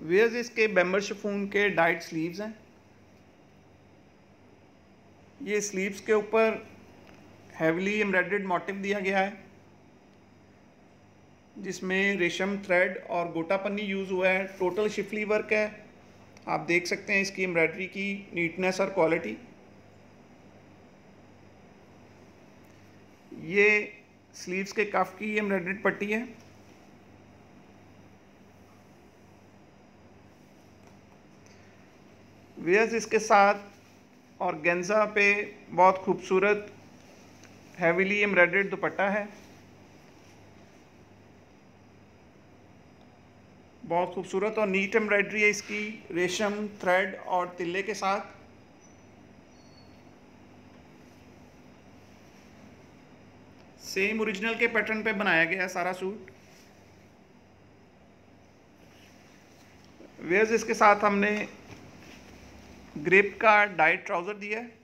Wears इसके बैम्बर chiffon के डाइट स्लीव्स हैं। ये स्लीव्स के ऊपर हैवीली एम्ब्रॉयडर्ड मोटिव दिया गया है, जिसमें रेशम थ्रेड और गोटा पन्नी यूज़ हुआ है। टोटल शिफली वर्क है। आप देख सकते हैं इसकी एम्ब्रॉयडरी की नीटनेस और क्वालिटी। ये स्लीव्स के कफ की एम्ब्रॉयडर्ड पट्टी है। वेयर्स इसके साथ और गेंजा पे बहुत खूबसूरत हैवीली एम्ब्रॉयडर्ड दुपट्टा है। बहुत खूबसूरत और नीट एम्ब्रॉयडरी है इसकी, रेशम थ्रेड और तिल्ले के साथ। सेम ओरिजिनल के पैटर्न पे बनाया गया है सारा सूट। वेयर्स इसके साथ हमने ग्रेप का डाइट ट्राउज़र दिया है।